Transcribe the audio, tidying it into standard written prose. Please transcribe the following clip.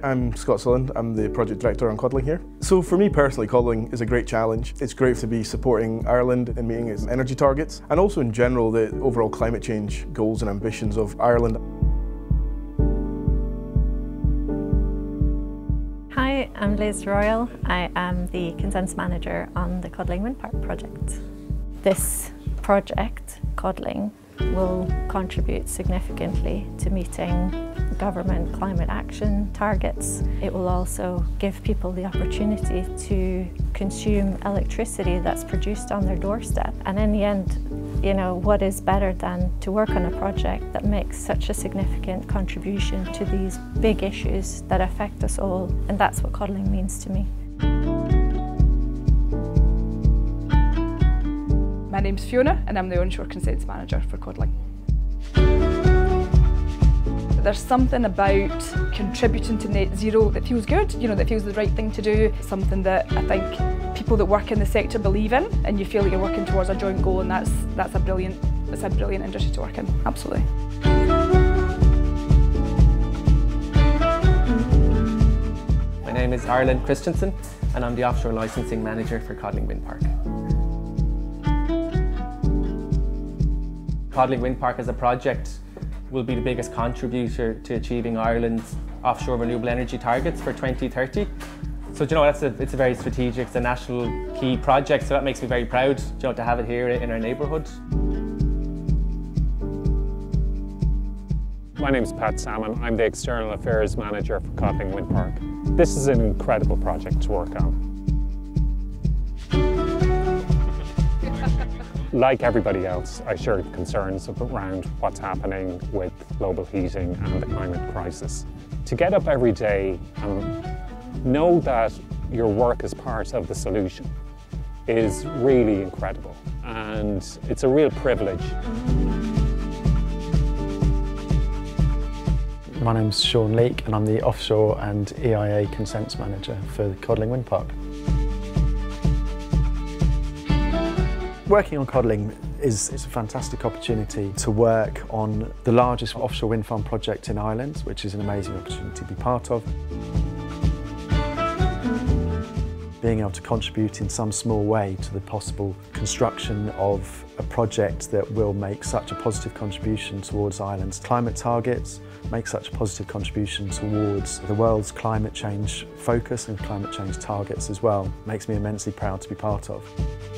I'm Scott Sullivan. I'm the project director on Codling here. So for me personally, Codling is a great challenge. It's great to be supporting Ireland in meeting its energy targets and also in general the overall climate change goals and ambitions of Ireland. Hi, I'm Liz Royal. I am the Consents Manager on the Codling Wind Park project. This project, Codling, will contribute significantly to meeting government climate action targets. It will also give people the opportunity to consume electricity that's produced on their doorstep. And in the end, you know, what is better than to work on a project that makes such a significant contribution to these big issues that affect us all? And that's what Codling means to me. My name's Fiona and I'm the Onshore Consents Manager for Codling. There's something about contributing to net zero that feels good, you know, that feels the right thing to do. It's something that I think people that work in the sector believe in, and you feel like you're working towards a joint goal, and that's a brilliant industry to work in, absolutely. My name is Ireland Christensen and I'm the Offshore Licensing Manager for Codling Wind Park. Codling Wind Park as a project will be the biggest contributor to achieving Ireland's offshore renewable energy targets for 2030. So, you know, it's a very strategic, it's a national key project, so that makes me very proud, you know, to have it here in our neighbourhood. My name is Pat Salmon. I'm the External Affairs Manager for Codling Wind Park. This is an incredible project to work on. Like everybody else, I share concerns around what's happening with global heating and the climate crisis. To get up every day and know that your work is part of the solution is really incredible, and it's a real privilege. My name's Sean Leake and I'm the Offshore and EIA Consents Manager for the Codling Wind Park. Working on Codling is a fantastic opportunity to work on the largest offshore wind farm project in Ireland, which is an amazing opportunity to be part of. Being able to contribute in some small way to the possible construction of a project that will make such a positive contribution towards Ireland's climate targets, make such a positive contribution towards the world's climate change focus and climate change targets as well, makes me immensely proud to be part of.